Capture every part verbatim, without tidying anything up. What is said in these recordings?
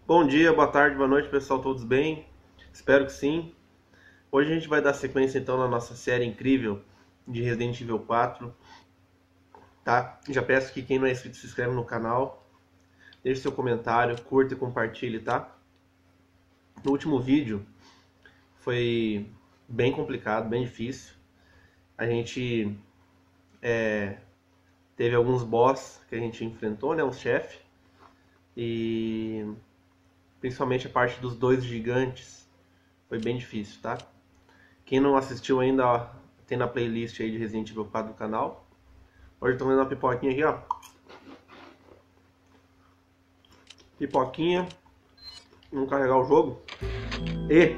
Bom dia, boa tarde, boa noite, pessoal, todos bem? Espero que sim. Hoje a gente vai dar sequência então na nossa série incrível de Resident Evil quatro, tá? Já peço que quem não é inscrito se inscreve no canal, deixe seu comentário, curta e compartilhe, tá? No último vídeo foi bem complicado, bem difícil. A gente é, teve alguns boss que a gente enfrentou, né? Uns chefes. E principalmente a parte dos dois gigantes foi bem difícil, tá? Quem não assistiu ainda, ó, tem na playlist aí de Resident Evil quatro do canal. Hoje eu tô comendo uma pipoquinha aqui, ó. Pipoquinha. Vamos carregar o jogo. E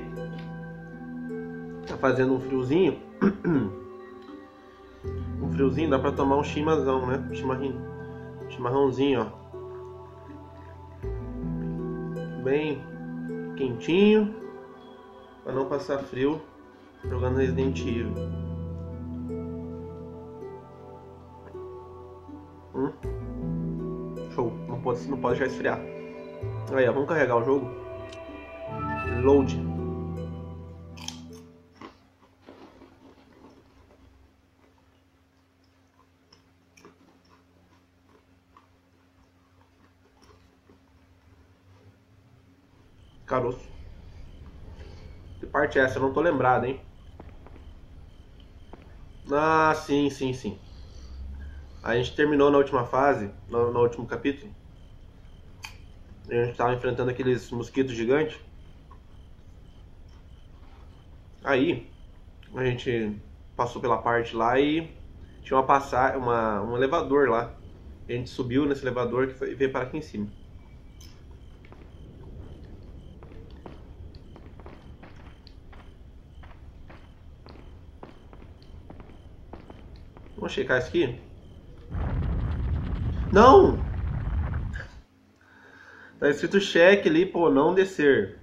tá fazendo um friozinho. Um friozinho, dá pra tomar um chimarrão, né? Chimarrão, chimarrãozinho, ó. Bem quentinho. Pra não passar frio jogando Resident Evil. Hum? Show. Não pode, não pode já esfriar. Aí, ó. Vamos carregar o jogo. Load. Caroço. Que parte é essa? Eu não tô lembrado, hein? Ah, sim, sim, sim. A gente terminou na última fase, no, no último capítulo. A gente tava enfrentando aqueles mosquitos gigantes. Aí, a gente passou pela parte lá e tinha uma passagem, uma, um elevador lá. A gente subiu nesse elevador que foi, e veio para aqui em cima. Vamos checar isso aqui? Não! Tá escrito cheque ali, pô, não descer.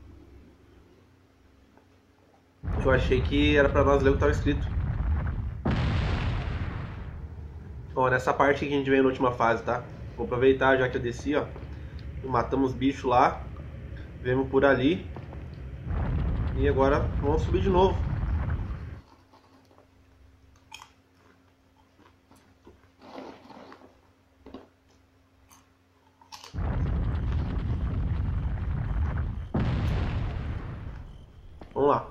Eu achei que era pra nós ler o que tava escrito. Ó, nessa parte que a gente veio na última fase, tá? Vou aproveitar já que eu desci, ó. Matamos os bichos lá. Vemos por ali. E agora vamos subir de novo. Vamos lá.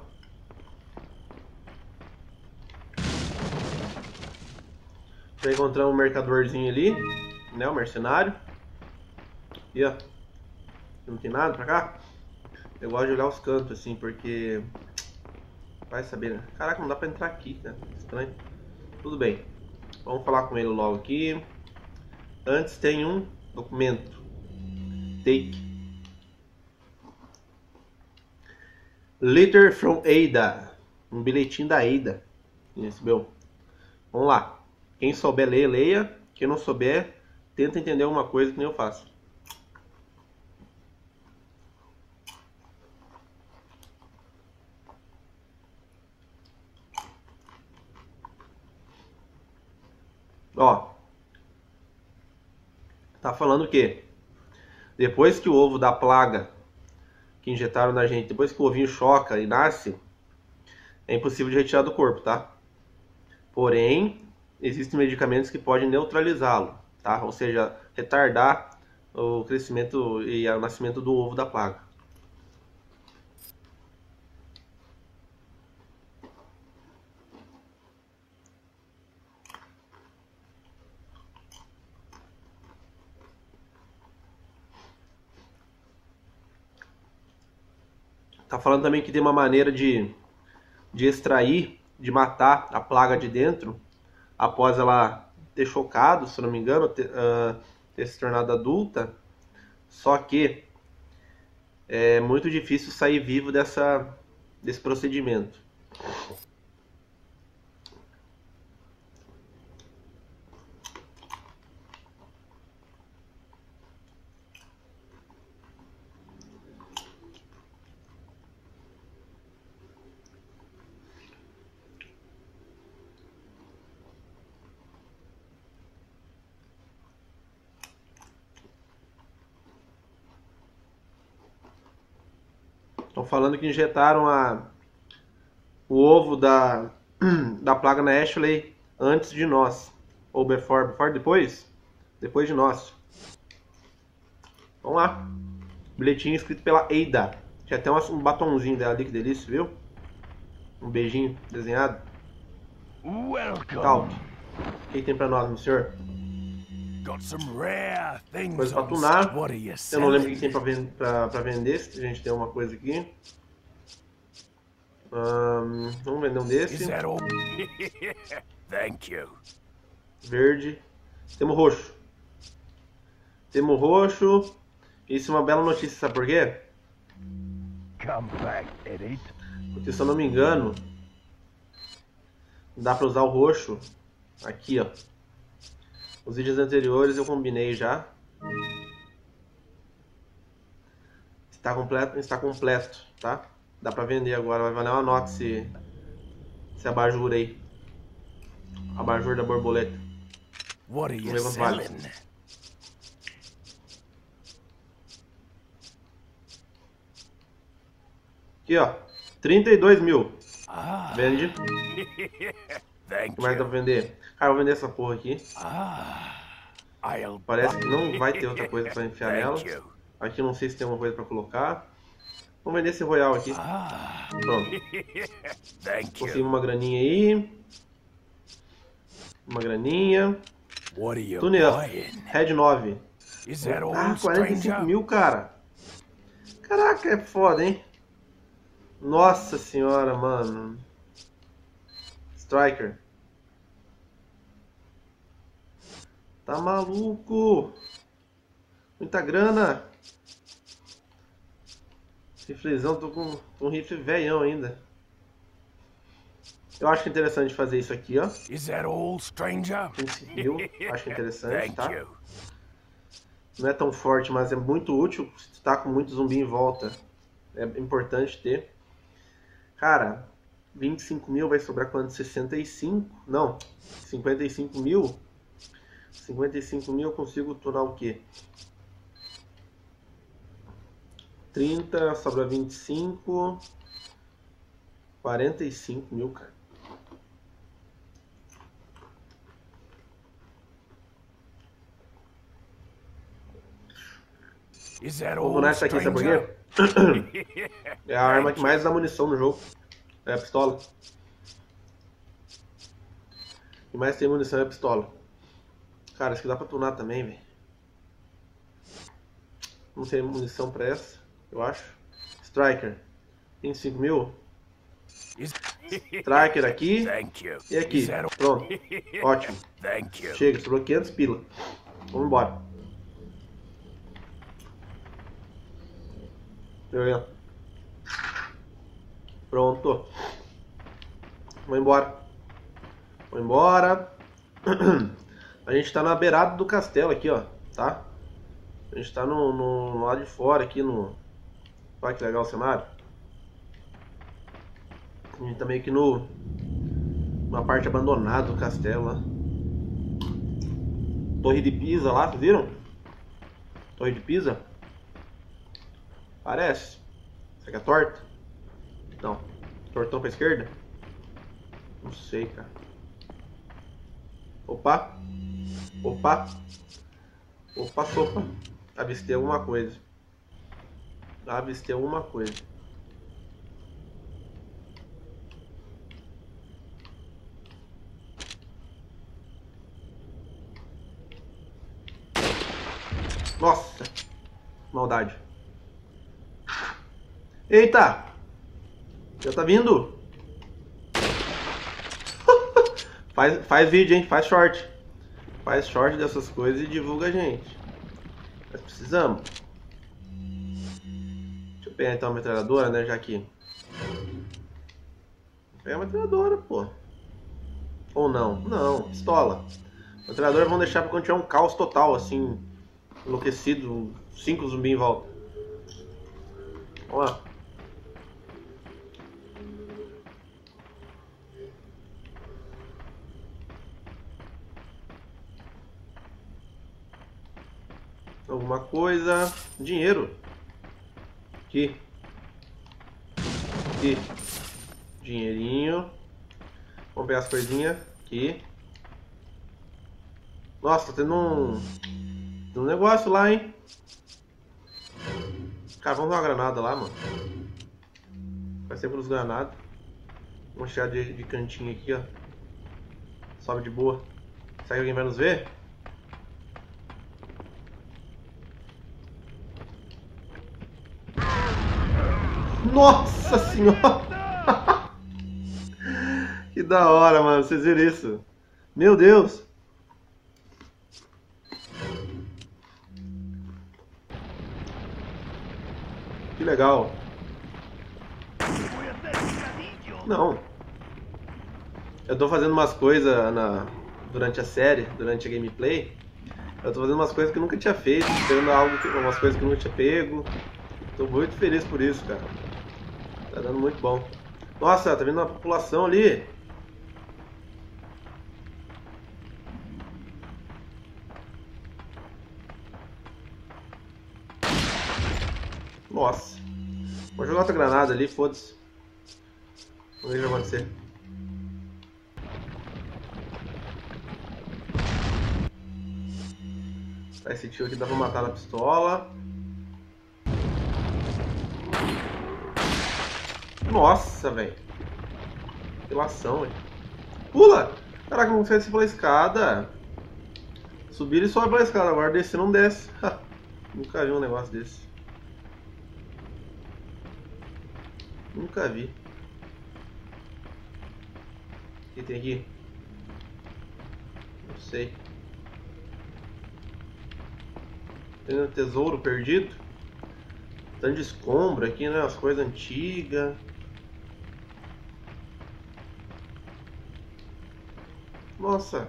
Já encontramos um mercadorzinho ali, né? O mercenário. E ó, não tem nada pra cá. Eu gosto de olhar os cantos assim, porque vai saber, né? Caraca, não dá pra entrar aqui, cara. Estranho. Tudo bem. Vamos falar com ele logo aqui. Antes tem um documento. Take. Letter from Ada. Um bilhetinho da Ada. Recebeu. Vamos lá. Quem souber ler, leia. Quem não souber, tenta entender alguma coisa que nem eu faço. Ó. Tá falando o quê? Depois que o ovo da plaga que injetaram na gente, depois que o ovinho choca e nasce, é impossível de retirar do corpo, tá? Porém, existem medicamentos que podem neutralizá-lo, tá? Ou seja, retardar o crescimento e o nascimento do ovo da plaga. Tá falando também que tem uma maneira de, de extrair, de matar a plaga de dentro, após ela ter chocado, se não me engano, ter, uh, ter se tornado adulta. Só que é muito difícil sair vivo dessa, desse procedimento. Estão falando que injetaram a, o ovo da, da plaga na Ashley antes de nós. Ou before, before depois? Depois de nós. Vamos lá. Bilhetinho escrito pela Ada. Tinha até um batonzinho dela ali, que delícia, viu? Um beijinho desenhado. Talk. O que tem pra nós, meu senhor? Coisa pra tunar. Eu não lembro o que tem pra, vend pra, pra vender. Se a gente tem uma coisa aqui. Um, vamos vender um desse. Verde. Temos roxo. Temos roxo. Isso é uma bela notícia, sabe por quê? Porque se eu não me engano, dá pra usar o roxo. Aqui, ó. Os vídeos anteriores eu combinei já. Está completo, está completo, tá? Dá pra vender agora, vai valer uma nota esse, esse abajur aí. Abajur da borboleta. What are you Vamos ver quanto vale. selling? Aqui, ó. trinta e dois mil. Ah, Vende. O thank que mais dá pra you. vender? Cara, eu vou vender essa porra aqui. Ah, I'll Parece que não vai ter outra coisa pra enfiar nela. thank you. Aqui não sei se tem uma coisa pra colocar. Vamos vender esse Royal aqui. Ah, Pronto. thank Conseguimos you. uma graninha aí. Uma graninha. What are you Tune up. buying? Red nove. Is that all, Ah, quarenta e cinco stranger? mil, cara. Caraca, é foda, hein? Nossa senhora, mano. Striker. Tá maluco. Muita grana. Riflezão, tô com, com um rifle velhão ainda. Eu acho que é interessante fazer isso aqui, ó. Is that all, stranger? vinte e cinco mil. Acho que é interessante, Thank tá? you. Não é tão forte, mas é muito útil se tu tá com muito zumbi em volta. É importante ter. Cara, vinte e cinco mil vai sobrar quanto? sessenta e cinco? Não, cinquenta e cinco mil. cinquenta e cinco mil eu consigo tunar o quê? trinta, sobra vinte e cinco. quarenta e cinco mil, cara. Is that Vou all, tunar essa aqui, sabe por stranger? quê? É a arma que mais dá munição no jogo. É a pistola. O que mais tem munição é a pistola. Cara, isso aqui dá pra tunar também, velho. Não tem munição pra essa, eu acho. Striker. vinte e cinco mil. Is- Striker aqui. Thank you. E aqui. Is that all? Pronto. Ótimo. Thank you. Chega, sobrou quinhentos pila. Vamos embora. Violento. Pronto. Vamos embora. Vamos embora. A gente tá na beirada do castelo aqui, ó. Tá? A gente tá no, no, no lado de fora aqui no... Olha que legal o cenário. A gente tá meio que no... Uma parte abandonada do castelo lá. Torre de Pisa lá, vocês viram? Torre de Pisa. Parece. Será que é torta? Não. Tortão pra esquerda? Não sei, cara. Opa. Opa. Opa, sopa. Avistei alguma coisa. Avistei alguma coisa. Nossa. Maldade. Eita. Já tá vindo. faz, faz vídeo, hein? Faz short. Faz short dessas coisas e divulga a gente. Nós precisamos. Deixa eu pegar então a metralhadora, né? Já que... Vou pegar a metralhadora, pô. Ou não? Não, pistola. A metralhadora vão deixar pra quando tiver um caos total, assim... Enlouquecido. Cinco zumbis em volta. Vamos lá. Alguma coisa. Dinheiro. Aqui. Aqui. Dinheirinho. Vamos pegar as coisinhas aqui. Nossa, tá tendo um, tem um negócio lá, hein? Cara, vamos dar uma granada lá, mano. Vai ser pelos granadas. Vamos tirar de, de cantinho aqui, ó. Sobe de boa. Será que alguém vai nos ver? Nossa senhora! Que da hora, mano. Vocês viram isso? Meu Deus! Que legal. Não. Eu tô fazendo umas coisas na... durante a série, durante a gameplay. Eu tô fazendo umas coisas que eu nunca tinha feito, tendo algo que... umas coisas que eu nunca tinha pego. Tô muito feliz por isso, cara. Tá dando muito bom. Nossa, tá vendo uma população ali? Nossa. Vou jogar outra granada ali, foda-se. Vamos ver o que vai acontecer. Tá, esse tio aqui dá pra matar na pistola. Nossa, velho. Que lação, velho. Pula! Caraca, não sei se pela escada. Subir e sobe pela escada, agora descer não desce. Nunca vi um negócio desse. Nunca vi. O que tem aqui? Não sei. Tem um tesouro perdido. Tanto de escombro aqui, né? As coisas antigas. Nossa.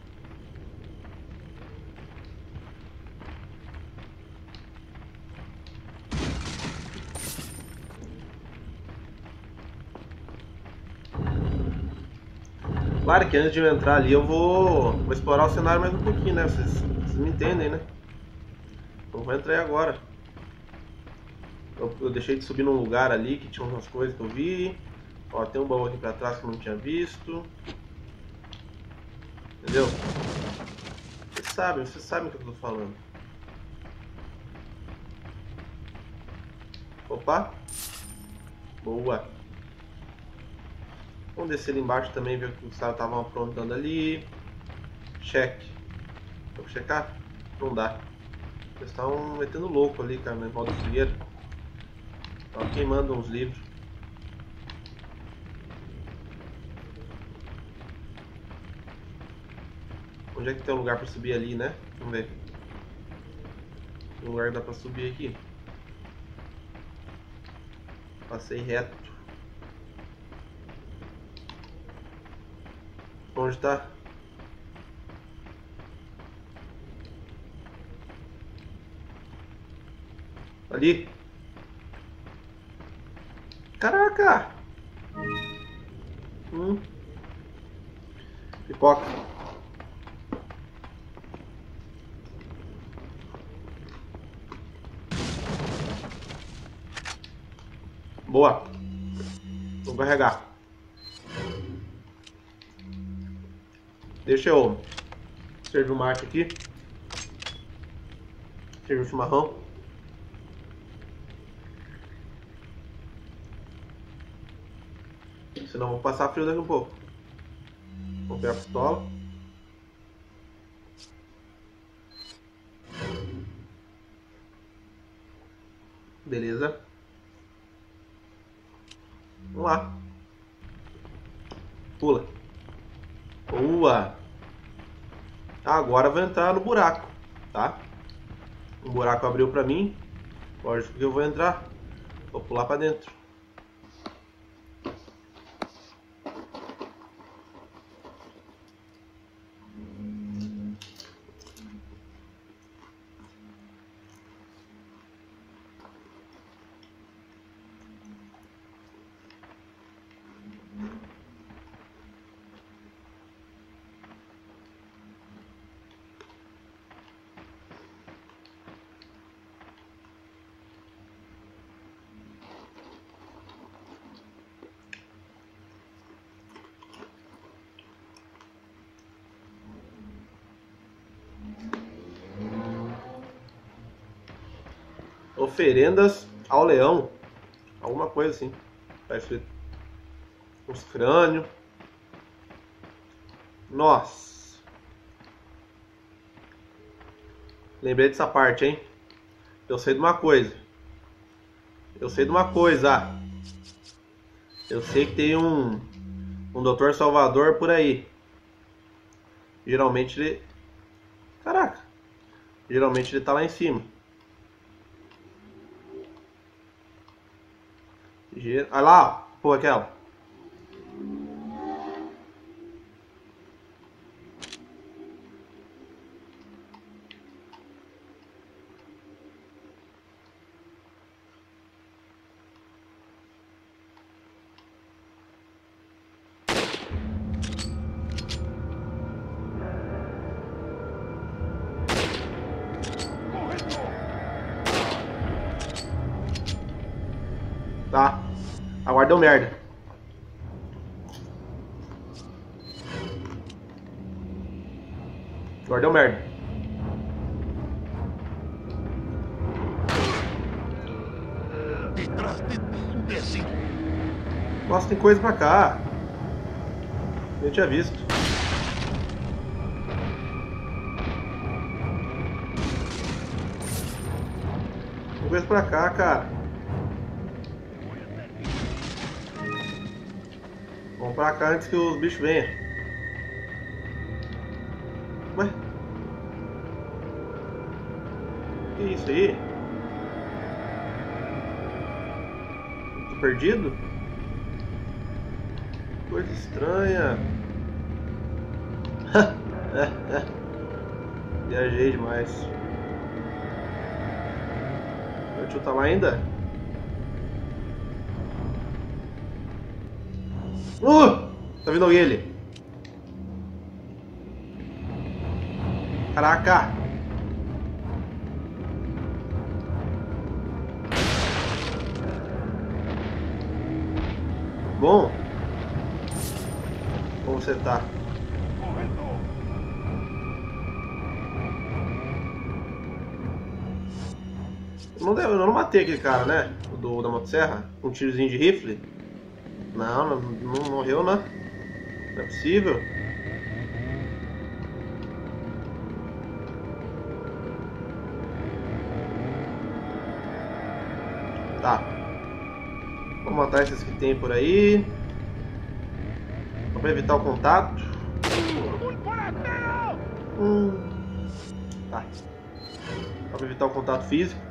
Claro que antes de eu entrar ali eu vou, vou explorar o cenário mais um pouquinho, né? Vocês, vocês me entendem, né? Então vou entrar aí agora. Eu, eu deixei de subir num lugar ali que tinha umas coisas que eu vi. Ó, tem um baú aqui pra trás que eu não tinha visto. Entendeu? Vocês sabem, vocês sabem o que eu tô falando. Opa! Boa! Vamos descer ali embaixo também, ver o que os caras estavam aprontando ali. Check. Vou checar? Não dá. Eles estavam metendo louco ali, cara, na roda fogueira. Estavam queimando uns livros. Onde é que tem um lugar pra subir ali, né? Vamos ver. Tem um lugar que dá pra subir aqui. Passei reto. Onde tá? Ali. Caraca! Hum. Pipoca. Boa. Vou carregar. Deixa eu servir o mate aqui. Servir o chimarrão. Senão eu vou passar frio daqui a um pouco. Vou pegar a pistola. Beleza. Vamos lá. Pula. Boa. Agora eu vou entrar no buraco, tá? O buraco abriu pra mim. Lógico que eu vou entrar. Vou pular pra dentro. Oferendas ao leão. Alguma coisa assim. Tá escrito. Uns crânios. Nossa. Lembrei dessa parte, hein? Eu sei de uma coisa. Eu sei de uma coisa. Eu sei que tem um um doutor Salvador por aí. Geralmente ele... Caraca. Geralmente ele tá lá em cima. Olha lá, ó. Pô, aquela. Tá. Agora deu merda. Agora deu merda. Nossa, tem coisa pra cá. Eu tinha visto. Tem coisa pra cá, cara. Vamos pra cá antes que os bichos venham. Ué? Que isso aí? Tô perdido? Coisa estranha. Viajei demais. Meu tio tá lá ainda? Uh! Tá vindo alguém ali. Caraca! Bom. Como você tá? Eu não, eu não matei aquele cara, né? O do, da motosserra? Um tirozinho de rifle? Não, não, não morreu, né? Não é possível. Tá. Vou matar esses que tem por aí. Só pra evitar o contato. Hum. Tá. Só pra evitar o contato físico.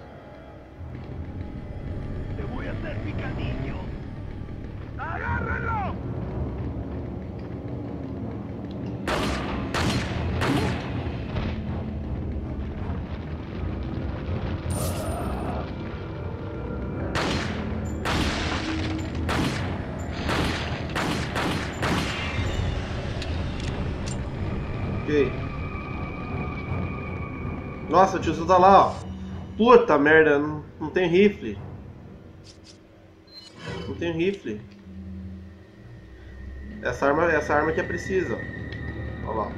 Nossa, o tiozinho tá lá, ó. Puta merda, não, não tem rifle. Não tem rifle. Essa arma, essa arma que é precisa. Olha lá.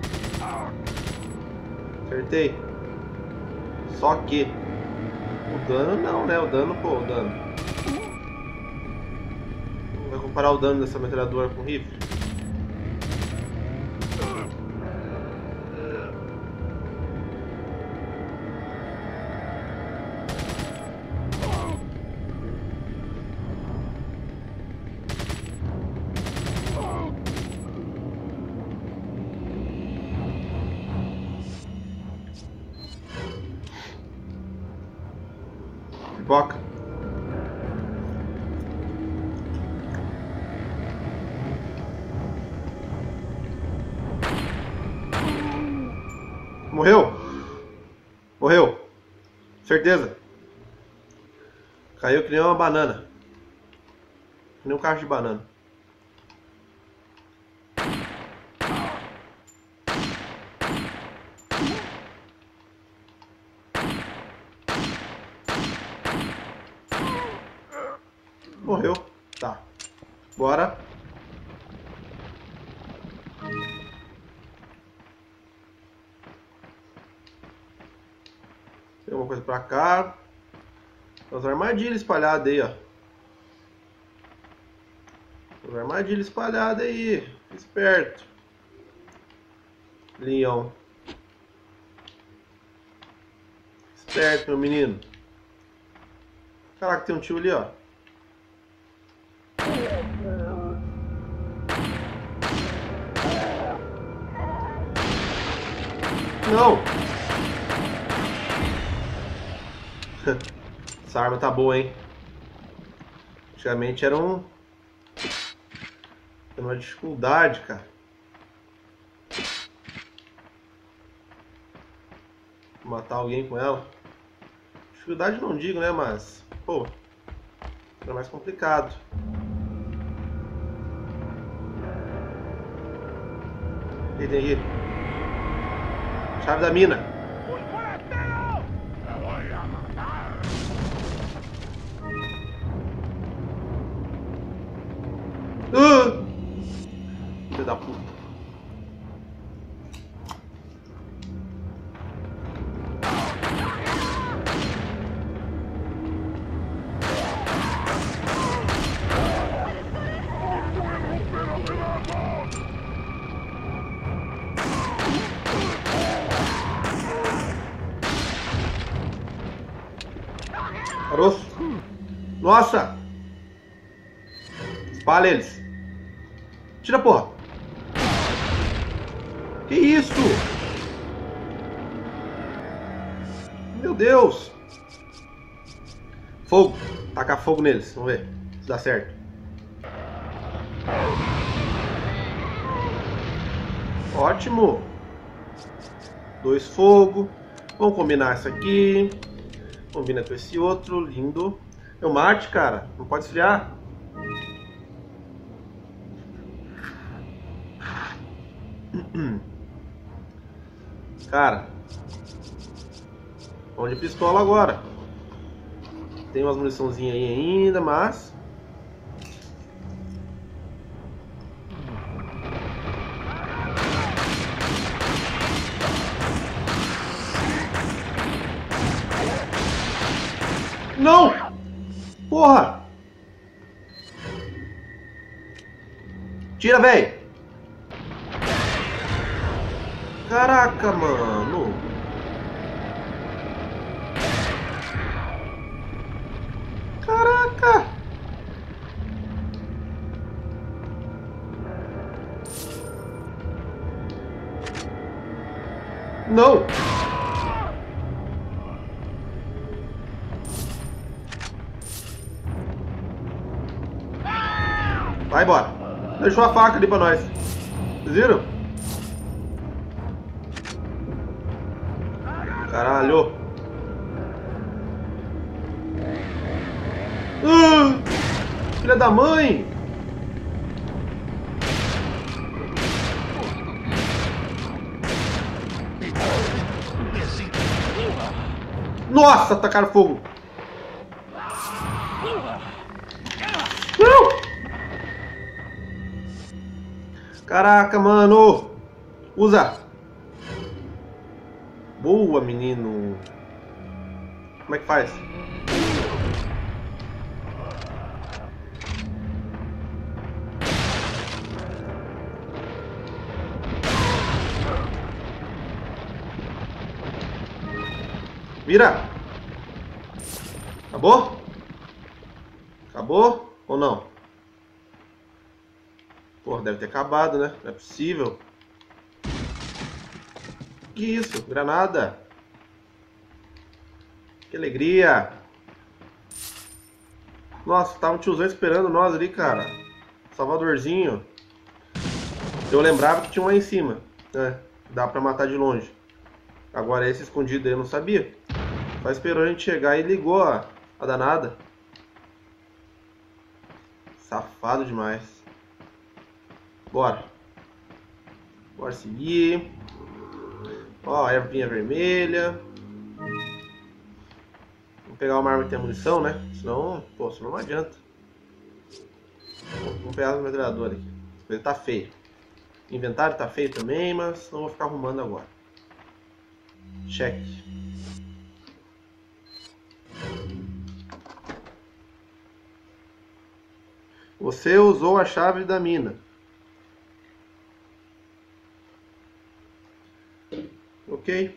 Acertei. Só que o dano não, né? O dano, pô, o dano. Vai comparar o dano dessa metralhadora com o rifle? Pipoca. Morreu? Morreu. Certeza. Caiu que nem uma banana. Que nem um cacho de banana. Morreu. Tá. Bora. Tem alguma coisa pra cá. As armadilhas espalhadas aí, ó. As armadilhas espalhadas aí. Fica esperto. Leão. Esperto, meu menino. Caraca, tem um tio ali, ó. Não! Essa arma tá boa, hein? Antigamente era um... Era uma dificuldade, cara. Matar alguém com ela. Dificuldade não digo, né? Mas, pô, era mais complicado. O que tem aí? Chave da mina. Uh! Filho da puta. Caroço. Nossa! Espalha eles. Tira, porra. Que isso? Meu Deus. Fogo. Tacar fogo neles. Vamos ver se dá certo. Ótimo. Dois fogo. Vamos combinar isso aqui. Combina com esse outro. Lindo. É o mate, cara. Não pode esfriar. Cara, vamos de pistola agora. Tem umas muniçãozinhas aí ainda, mas não! Porra! Tira, velho! Caraca, mano! Caraca! Não! Vai embora! Deixou a faca ali pra nós. Vocês viram? Caralho! Uh, filha da mãe! Nossa, tacaram fogo! Não! Caraca, mano! Usa! Boa, menino! Como é que faz? Vira! Acabou? Acabou ou não? Porra, deve ter acabado, né? Não é possível. Que isso? Granada! Que alegria! Nossa, tava um tiozão esperando nós ali, cara. Salvadorzinho. Eu lembrava que tinha um lá em cima, né? Dá pra matar de longe. Agora esse escondido aí eu não sabia. Só esperou a gente chegar e ligou a, a danada. Safado demais. Bora. Bora seguir. Ó, a ervinha vermelha. Vamos pegar uma arma que tem munição, né? Senão, pô, senão não adianta. Vamos pegar a metralhadora aqui. Essa coisa tá feia. Inventário tá feio também, mas não vou ficar arrumando agora. Check. Você usou a chave da mina. Ok.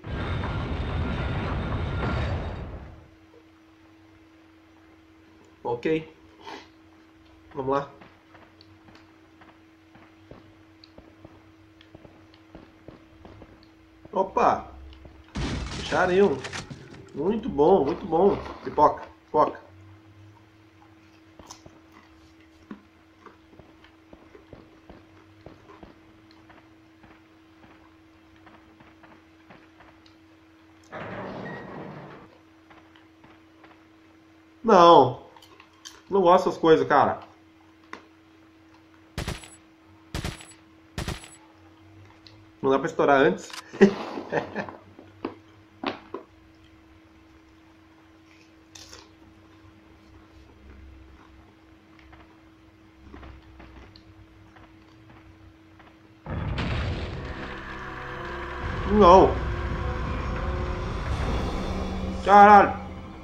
Ok. Vamos lá. Opa! Fecharam. Muito bom, muito bom. Pipoca, pipoca. Não. Não gosto dessas coisas, cara. Não dá pra estourar antes. Não. Caralho.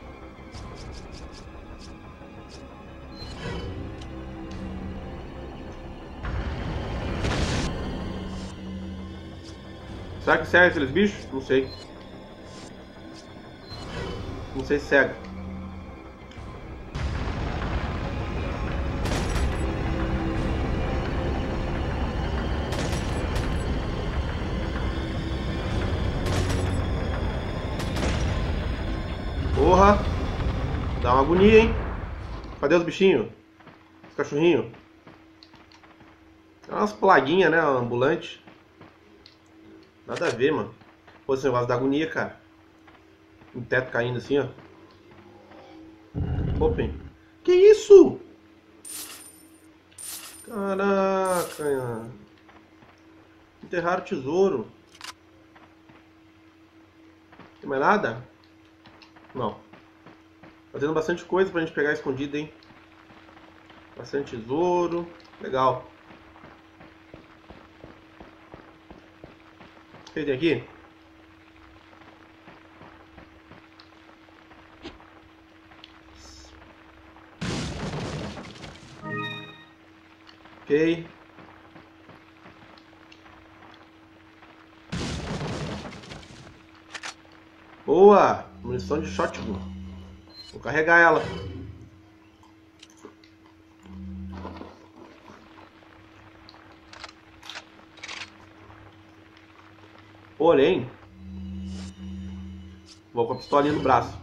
Será que cega aqueles bichos? Não sei. Não sei se cega. Porra! Dá uma agonia, hein? Cadê os bichinhos? Os cachorrinhos? É umas plaguinhas, né? Ambulante. Nada a ver, mano. Pô, esse negócio da agonia, cara. Um teto caindo assim, ó. Open. Que isso? Caraca. Enterraram o tesouro. Tem mais nada? Não. Fazendo bastante coisa pra gente pegar escondido, hein? Bastante tesouro. Legal. O que tem aqui? Ok. Boa! Munição de shotgun. Vou carregar ela. Porém, vou com a pistolinha no braço.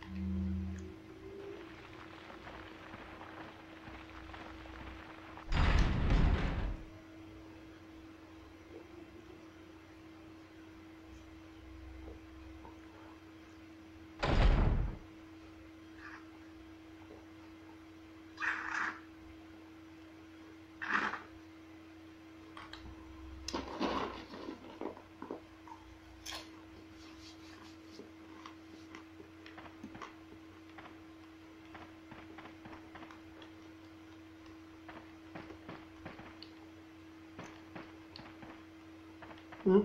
Hum.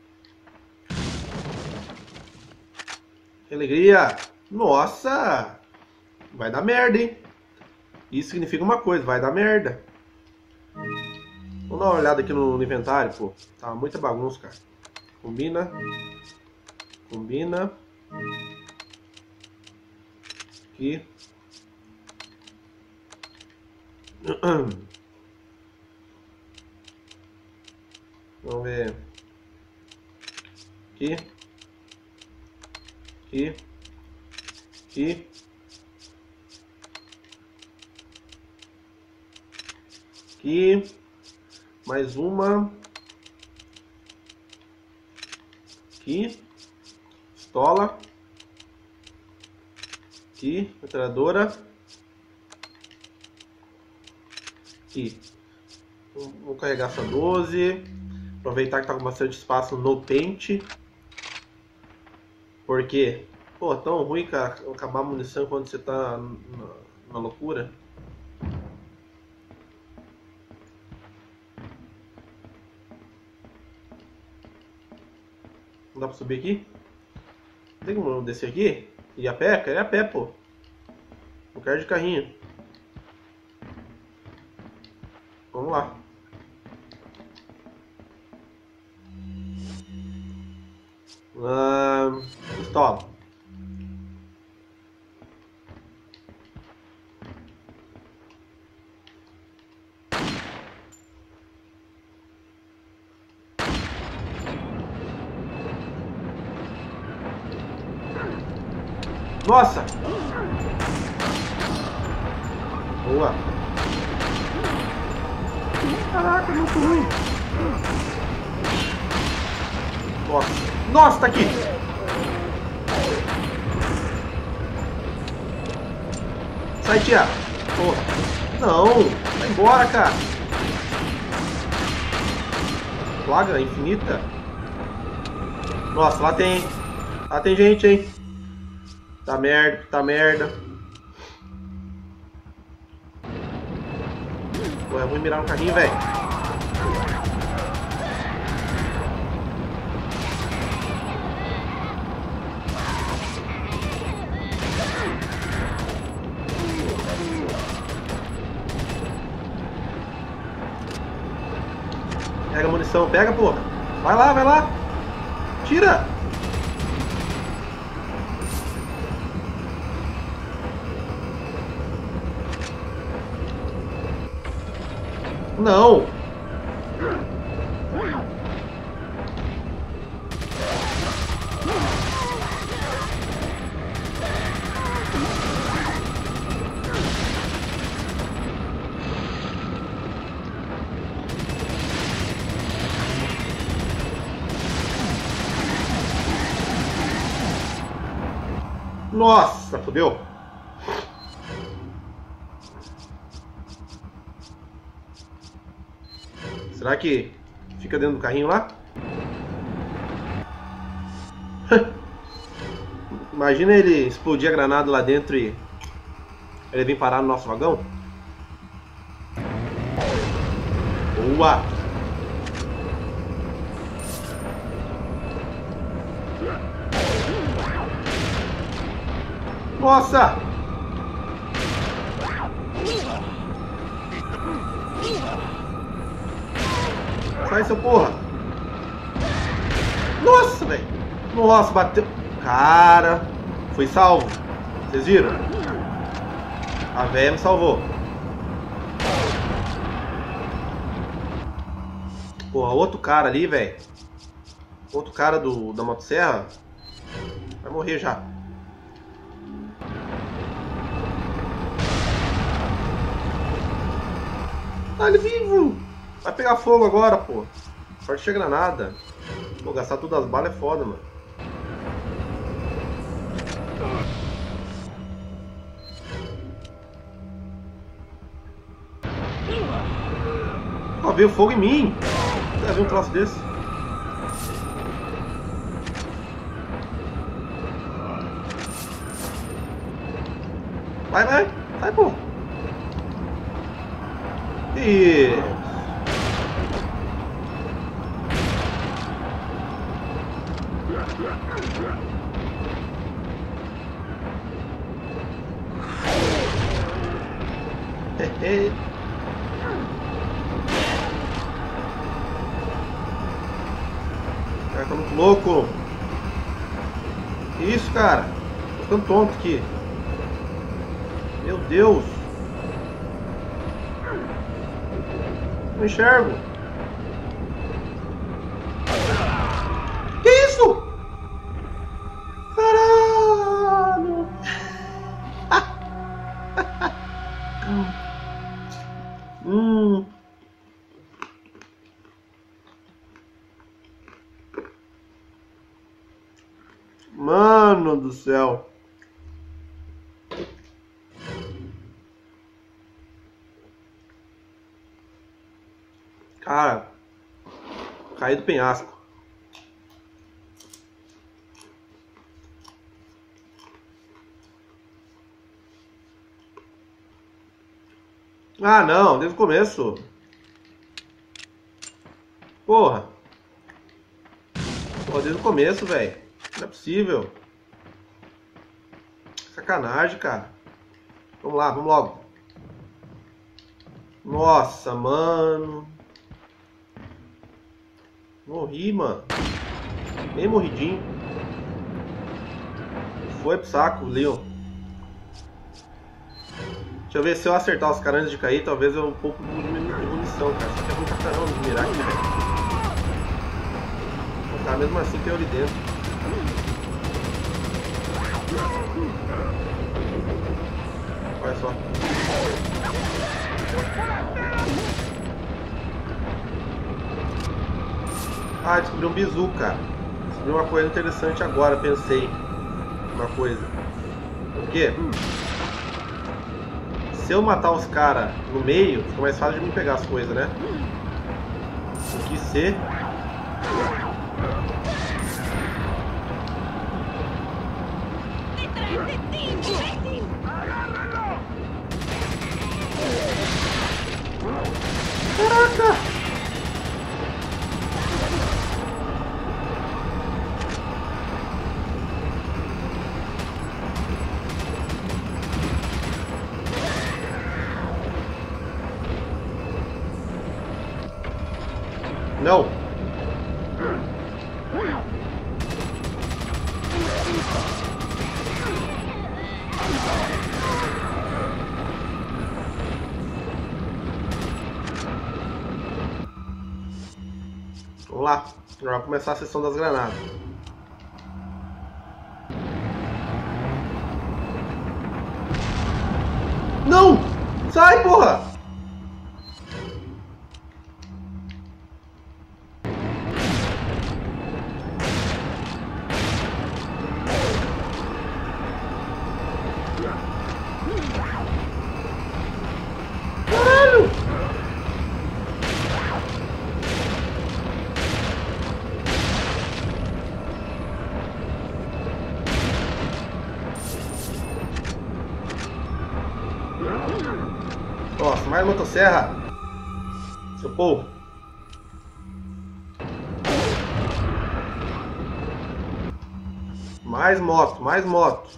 Que alegria! Nossa! Vai dar merda, hein? Isso significa uma coisa, vai dar merda. Vamos dar uma olhada aqui no inventário, pô. Tá muita bagunça, cara. Combina. Combina. Aqui. Vamos ver. Aqui. Aqui. Aqui. Aqui. Mais uma. Aqui. Pistola. Aqui. Metralhadora. Aqui. Vou carregar essa doze. Aproveitar que tá com bastante espaço no pente. Porque, pô, tão ruim, cara, acabar a munição quando você tá na, na loucura. Não dá pra subir aqui? Tem como descer aqui? Ir a pé? Quero ir a pé, pô. Eu quero de carrinho. Vamos lá. Ah, pistola. Nossa! Boa! Caraca, muito ruim! Nossa! Nossa, tá aqui! Sai, tia! Porra! Não! Vai embora, cara! Plaga infinita! Nossa, lá tem... Lá tem gente, hein? Tá merda, tá merda. Pô, é ruim mirar no carrinho, velho. Pega a munição, pega, porra. Vai lá, vai lá. Tira. Não! Nossa, fodeu! Será que fica dentro do carrinho lá? Imagina ele explodir a granada lá dentro e ele vir parar no nosso vagão. Boa! Nossa! Sai, seu porra! Nossa, velho! Nossa, bateu! Cara! Fui salvo! Vocês viram? A véia me salvou! Porra, outro cara ali, velho! Outro cara do, da motosserra vai morrer já! Ah, ele vivo! Vai pegar fogo agora, pô. Sorte de granada. Pô, gastar tudo as balas é foda, mano. Ó, veio fogo em mim. Já viu um troço desse? Vai, vai. Vai, pô. E... cara, tá muito louco. Que isso, cara? Tô ficando tonto aqui. Meu Deus. Não enxergo. Que isso? Caralho. hum. Mano do céu. Cara, caí do penhasco. Ah, não, desde o começo. Porra. Porra, desde o começo, velho. Não é possível. Sacanagem, cara. Vamos lá, vamos logo. Nossa, mano. Morri, mano. Bem morridinho. Foi pro saco, Leon. Deixa eu ver se eu acertar os caras antes de cair, talvez eu pouco de munição, cara. Só que é muito caramba de mirar aqui, velho. Tá, mesmo assim tem eu ali dentro. Olha só. Ah, descobri um bizu, cara. Descobri uma coisa interessante agora, pensei. Uma coisa. Por quê? Se eu matar os caras no meio, fica mais fácil de me pegar as coisas, né? O que ser? Caraca! Não! Vamos lá, agora vai começar a sessão das granadas. Não! Sai, porra! Caralho! Nossa, mais motosserra. Seu povo. Mais moto, mais moto.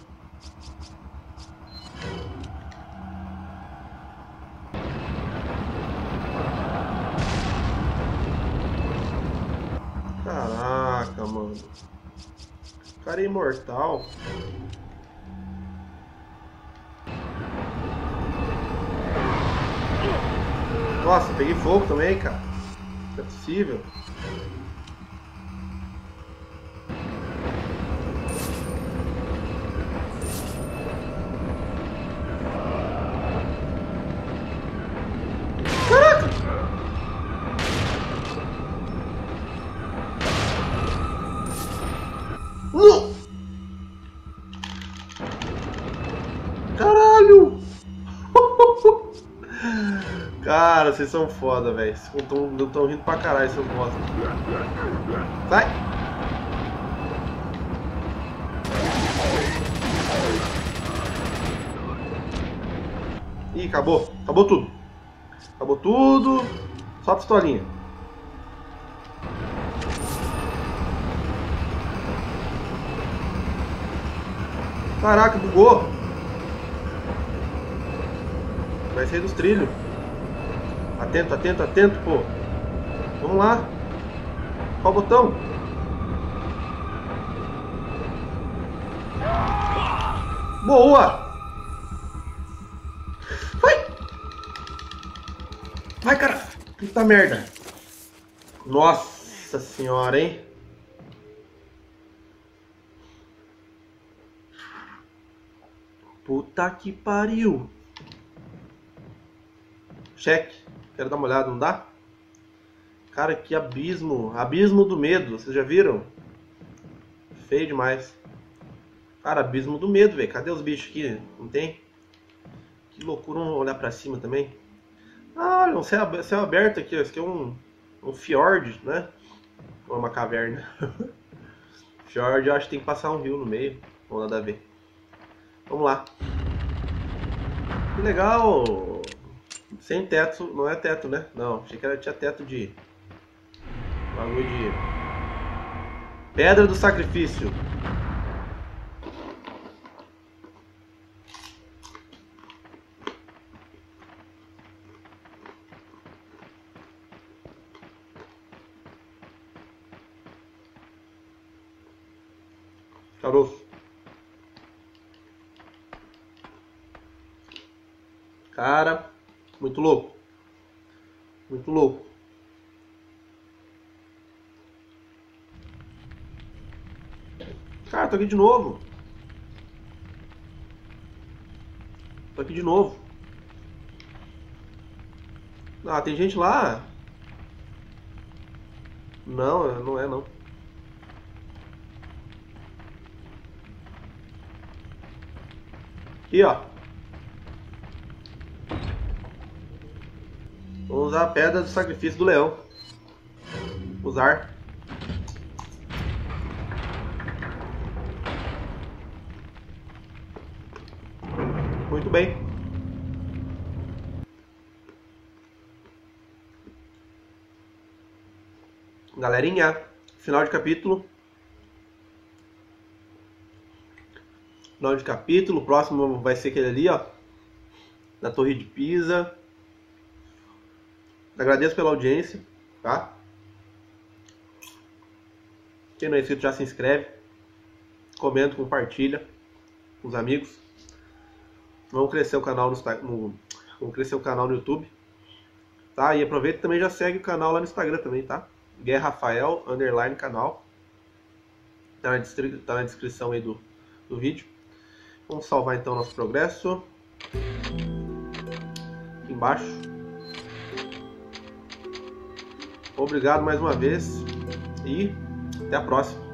Caraca, mano. O cara é imortal. Nossa, peguei fogo também, cara. Não é possível. Caraca! Não! Caralho! Cara, vocês são foda, velho. Vocês estão rindo pra caralho, seus bosta. Sai! Ih, acabou. Acabou tudo. Acabou tudo. Só a pistolinha. Caraca, bugou. Vai sair dos trilhos. Atento, atento, atento, pô. Vamos lá. Qual o botão? Boa! Vai! Vai, cara! Puta merda! Nossa senhora, hein? Puta que pariu! Cheque. Quero dar uma olhada, não dá? Cara, que abismo. Abismo do medo. Vocês já viram? Feio demais. Cara, abismo do medo, velho. Cadê os bichos aqui? Não tem? Que loucura. Vamos olhar pra cima também. Ah, olha, um céu, céu aberto aqui. Esse aqui é um, um fjord, né? Ou uma caverna. Fjord, eu acho que tem que passar um rio no meio. Não nada a ver. Vamos lá. Que legal. Sem teto, não é teto, né? Não, achei que era, tinha teto de... bagulho de... Pedra do sacrifício. Caroço. Cara, muito louco. Muito louco. Cara, tô aqui de novo. Tô aqui de novo. Ah, tem gente lá. Não, não é não. Aqui, ó. Vamos usar a pedra do sacrifício do leão. Usar. Muito bem. Galerinha, final de capítulo. Final de capítulo. O próximo vai ser aquele ali, ó. Da Torre de Pisa. Agradeço pela audiência, tá? Quem não é inscrito já se inscreve. Comenta, compartilha com os amigos. Vamos crescer o canal no, no, vamos crescer o canal no YouTube. Tá? E aproveita e também já segue o canal lá no Instagram também, tá? Guerra Rafael, underline canal. Tá na, descri tá na descrição aí do, do vídeo. Vamos salvar então nosso progresso. Aqui embaixo. Obrigado mais uma vez. E até a próxima.